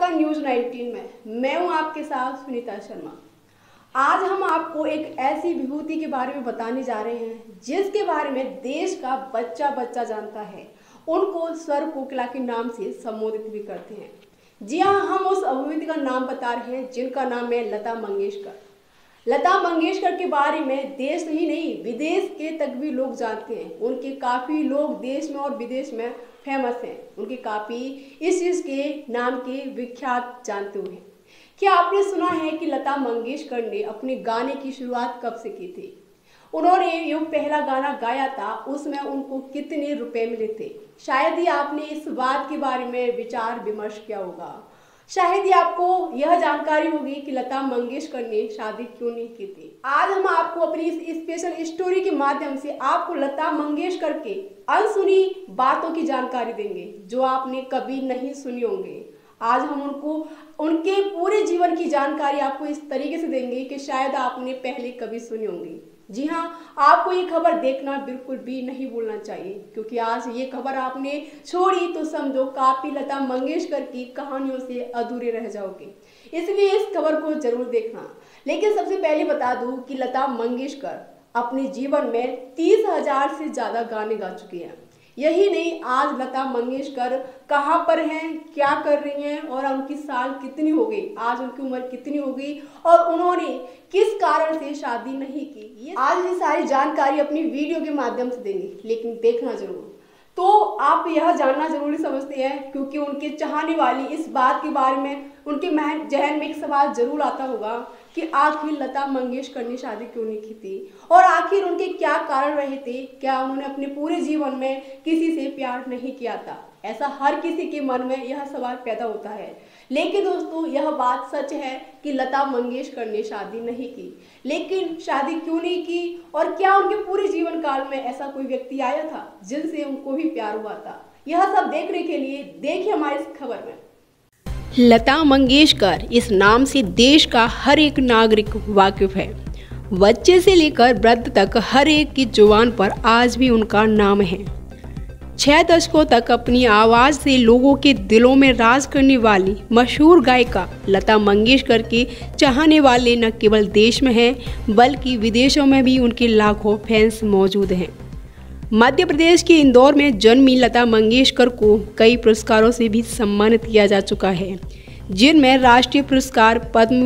आपका न्यूज़ 19 में। मैं हूं आपके साथ सुनीता शर्मा। आज हम आपको एक ऐसी विभूति के बारे में बताने जा रहे हैं जिसके बारे में देश का बच्चा बच्चा जानता है। उनको स्वर कोकिला के नाम से संबोधित भी करते हैं। जी हाँ, हम उस विभूति का नाम बता रहे हैं जिनका नाम है लता मंगेशकर। लता मंगेशकर के बारे में देश ही नहीं विदेश के तक भी लोग जानते हैं। उनके काफ़ी लोग देश में और विदेश में फेमस हैं। उनके काफ़ी इस चीज़ के नाम के विख्यात जानते हुए। क्या आपने सुना है कि लता मंगेशकर ने अपने गाने की शुरुआत कब से की थी? उन्होंने जो पहला गाना गाया था उसमें उनको कितने रुपए मिले थे? शायद ही आपने इस बात के बारे में विचार विमर्श किया होगा। शायद ही आपको यह जानकारी होगी कि लता मंगेशकर ने शादी क्यों नहीं की थी। आज हम आपको अपनी इस स्पेशल स्टोरी के माध्यम से आपको लता मंगेशकर के अनसुनी बातों की जानकारी देंगे जो आपने कभी नहीं सुनी होंगे। आज हम उनके पूरे जीवन की जानकारी आपको इस तरीके से देंगे कि शायद आपने पहले कभी सुनी होंगी। जी हाँ, आपको ये खबर देखना बिल्कुल भी नहीं भूलना चाहिए, क्योंकि आज ये खबर आपने छोड़ी तो समझो काफ़ी लता मंगेशकर की कहानियों से अधूरे रह जाओगे। इसलिए इस खबर को जरूर देखना। लेकिन सबसे पहले बता दूं कि लता मंगेशकर अपने जीवन में 30,000 से ज़्यादा गाने गा चुकी हैं। यही नहीं, आज लता मंगेशकर कहाँ पर हैं, क्या कर रही हैं और उनकी साल कितनी हो गई, आज उनकी उम्र कितनी हो गई और उन्होंने किस कारण से शादी नहीं की, आज ये सारी जानकारी अपनी वीडियो के माध्यम से देंगे। लेकिन देखना जरूर। तो आप यह जानना जरूरी समझते हैं क्योंकि उनके चाहने वाली इस बात के बारे में उनके जहन में एक सवाल जरूर आता होगा कि आखिर लता मंगेशकर ने शादी क्यों नहीं की थी और आखिर उनके क्या कारण रहे थे। क्या उन्होंने अपने पूरे जीवन में किसी से प्यार नहीं किया था? ऐसा हर किसी के मन में यह सवाल पैदा होता है। लेकिन दोस्तों, यह बात सच है कि लता मंगेशकर ने शादी नहीं की। लेकिन शादी क्यों नहीं की और क्या उनके पूरे जीवन काल में ऐसा कोई व्यक्ति आया था जिनसे उनको भी प्यार हुआ था? यह सब देखने के लिए देखिए हमारी इस खबर में। लता मंगेशकर इस नाम से देश का हर एक नागरिक वाकिफ है। बच्चे से लेकर वृद्ध तक हर एक की जुबान पर आज भी उनका नाम है। 6 दशकों तक अपनी आवाज़ से लोगों के दिलों में राज करने वाली मशहूर गायिका लता मंगेशकर के चाहने वाले न केवल देश में हैं बल्कि विदेशों में भी उनके लाखों फैंस मौजूद हैं। मध्य प्रदेश के इंदौर में जन्मी लता मंगेशकर को कई पुरस्कारों से भी सम्मानित किया जा चुका है, जिनमें राष्ट्रीय पुरस्कार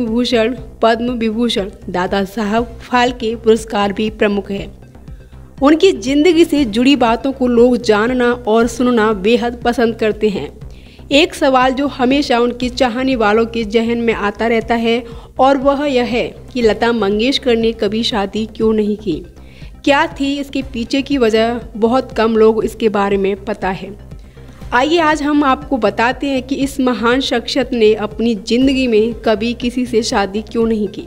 पद्म विभूषण, दादा साहब फाल्के पुरस्कार भी प्रमुख है। उनकी जिंदगी से जुड़ी बातों को लोग जानना और सुनना बेहद पसंद करते हैं। एक सवाल जो हमेशा उनके चाहने वालों के जहन में आता रहता है और वह यह है कि लता मंगेशकर ने कभी शादी क्यों नहीं की। क्या थी इसके पीछे की वजह? बहुत कम लोग इसके बारे में पता है। आइए आज हम आपको बताते हैं कि इस महान शख्सियत ने अपनी ज़िंदगी में कभी किसी से शादी क्यों नहीं की।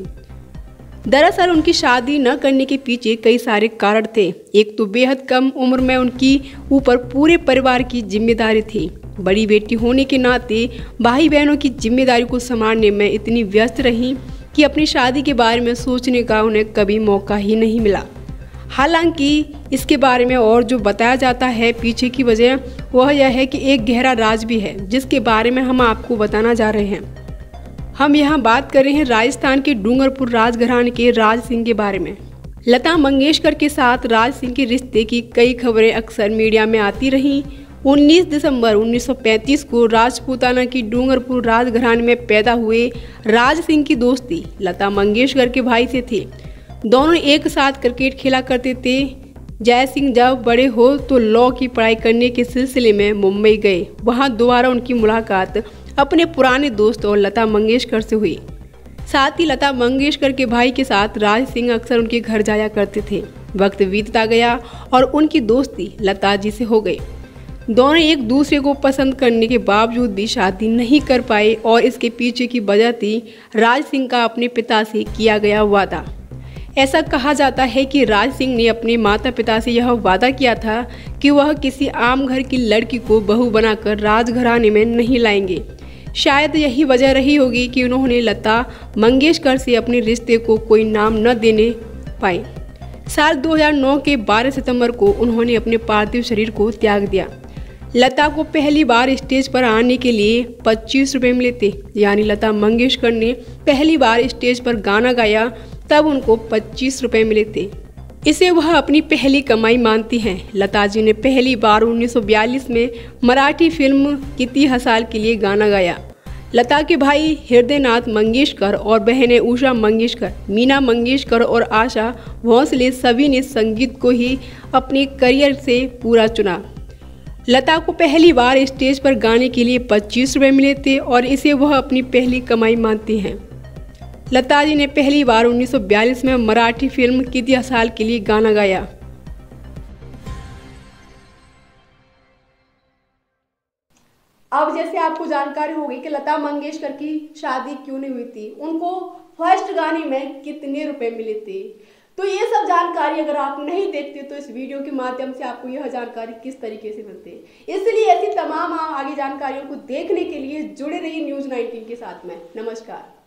दरअसल उनकी शादी न करने के पीछे कई सारे कारण थे। एक तो बेहद कम उम्र में उनकी ऊपर पूरे परिवार की जिम्मेदारी थी। बड़ी बेटी होने के नाते भाई बहनों की जिम्मेदारी को संभालने में इतनी व्यस्त रहीं कि अपनी शादी के बारे में सोचने का उन्हें कभी मौका ही नहीं मिला। हालांकि इसके बारे में और जो बताया जाता है पीछे की वजह, वह यह है कि एक गहरा राज भी है जिसके बारे में हम आपको बताना जा रहे हैं। हम यहाँ बात कर रहे हैं राजस्थान के डूंगरपुर राजघराने के राज सिंह के बारे में। लता मंगेशकर के साथ राज सिंह के रिश्ते की कई खबरें अक्सर मीडिया में आती रहीं। 19 दिसंबर 1935 को राजपूताना की डूंगरपुर राजघराने में पैदा हुए राज सिंह की दोस्ती लता मंगेशकर के भाई से थी। दोनों एक साथ क्रिकेट खेला करते थे। जय सिंह जब बड़े हो तो लॉ की पढ़ाई करने के सिलसिले में मुंबई गए। वहां दोबारा उनकी मुलाकात अपने पुराने दोस्त और लता मंगेशकर से हुई। साथ ही लता मंगेशकर के भाई के साथ राज सिंह अक्सर उनके घर जाया करते थे। वक्त बीतता गया और उनकी दोस्ती लता जी से हो गई। दोनों एक दूसरे को पसंद करने के बावजूद भी शादी नहीं कर पाए और इसके पीछे की वजह थी राज सिंह का अपने पिता से किया गया वादा। ऐसा कहा जाता है कि राज सिंह ने अपने माता पिता से यह वादा किया था कि वह किसी आम घर की लड़की को बहू बनाकर राजघराने में नहीं लाएंगे। शायद यही वजह रही होगी कि उन्होंने लता मंगेशकर से अपने रिश्ते को कोई नाम न देने पाए। साल 2009 के 12 सितंबर को उन्होंने अपने पार्थिव शरीर को त्याग दिया। लता को पहली बार स्टेज पर आने के लिए 25 रुपये मिले थे। यानी लता मंगेशकर ने पहली बार स्टेज पर गाना गाया तब उनको 25 रुपये मिले थे। इसे वह अपनी पहली कमाई मानती हैं। लता जी ने पहली बार 1942 में मराठी फिल्म किती हसाल के लिए गाना गाया। लता के भाई हृदयनाथ मंगेशकर और बहनें उषा मंगेशकर, मीना मंगेशकर और आशा भोसले सभी ने संगीत को ही अपने करियर से पूरा चुना। लता को पहली बार स्टेज पर गाने के लिए 25 रुपये मिले थे और इसे वह अपनी पहली कमाई मानती हैं। लता जी ने पहली बार 1942 में मराठी फिल्म किती हसाल के लिए गाना गाया। अब जैसे आपको जानकारी होगी कि लता मंगेशकर की शादी क्यों नहीं हुई थी, उनको फर्स्ट गाने में कितने रुपए मिले थे, तो ये सब जानकारी अगर आप नहीं देखते तो इस वीडियो के माध्यम से आपको यह जानकारी किस तरीके से मिलती है। इसलिए ऐसी तमाम आगे जानकारियों को देखने के लिए जुड़े रहिए न्यूज़ 19 के साथ में। नमस्कार।